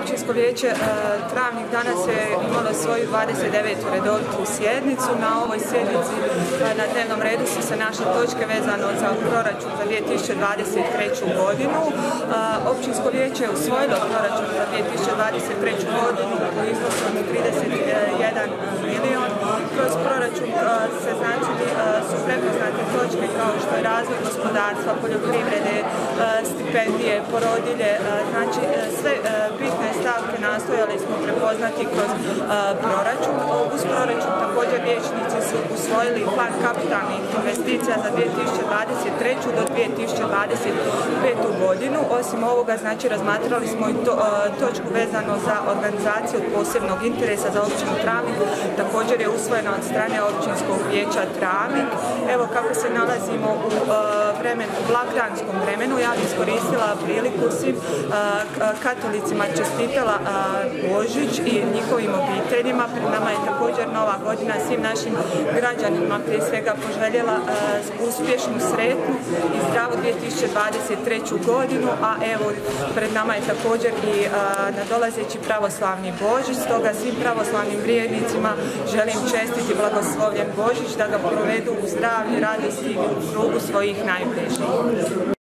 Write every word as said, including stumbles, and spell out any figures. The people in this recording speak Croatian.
Općinsko vijeće Travnik danas je imalo svoju dvadeset devetu redovitu sjednicu. Na ovoj sjednici na dnevnom redu su se naše točke vezano za proračun za dvije tisuće dvadeset treću godinu. Općinsko vijeće je usvojilo proračun za dvije tisuće dvadeset treću godinu u iznosu od trideset jedan milijun. Kroz proračun se znači su prepoznate točke kao što je razvoj gospodarstva, poljoprivrede, stipendije, porodilje, znači sve bitne stavke nastojali smo prepoznati kroz proračun. Uz proračun također vijećnici su usvojili plan kapitalnih investicija za dvije tisuće dvadeset treću do dvije tisuće dvadeset petu godinu. Osim ovoga, znači razmatrali smo i to, točku vezano za organizaciju od posebnog interesa za općinu Travnik. Također je usvojena od strane općinskog vijeća Travnik. Evo kako se nalazimo u vremenu, blagdanskom vremenu, ja bih iskoristila priliku svim katolicima čestitala Božić i njihovim obiteljima. Pred nama je također nova godina, svim našim građanima prije svega poželjela uspješnu, sretnu i zdravu dvije tisuće dvadeset treću godinu, a evo pred nama je također i nadolazeći pravoslavni Božić, stoga svim pravoslavnim vjernicima želim čestiti blagoslovljen Božić, da ga provedu u zdravlju, radosti i u krugu svojih najbližih.